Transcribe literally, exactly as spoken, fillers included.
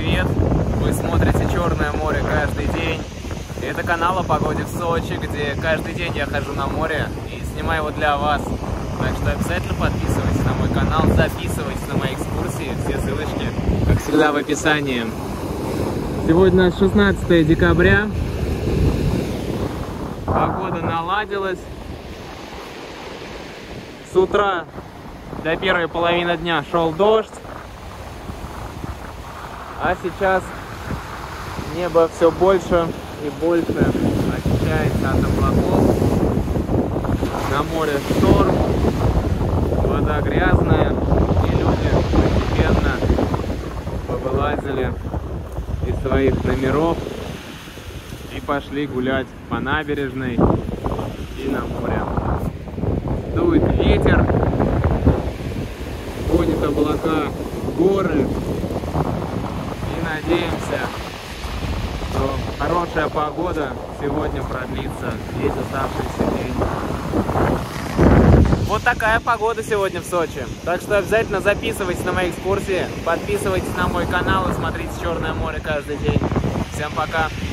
привет! Вы смотрите Черное море каждый день. Это канал о погоде в Сочи, где каждый день я хожу на море и снимаю его для вас. Так что обязательно подписывайтесь на мой канал, записывайтесь на мои экскурсии. Все ссылочки, как всегда, в описании. Сегодня шестнадцатое декабря. Погода наладилась. С утра до первой половины дня шел дождь. А сейчас небо все больше и больше очищается от облаков. На море шторм, вода грязная, и люди постепенно повылазили из своих номеров и пошли гулять по набережной и на море. Дует ветер, гонит облака в горы. Надеемся, что хорошая погода сегодня продлится весь оставшийся день. Вот такая погода сегодня в Сочи. Так что обязательно записывайтесь на мои экскурсии, подписывайтесь на мой канал и смотрите Черное море каждый день. Всем пока!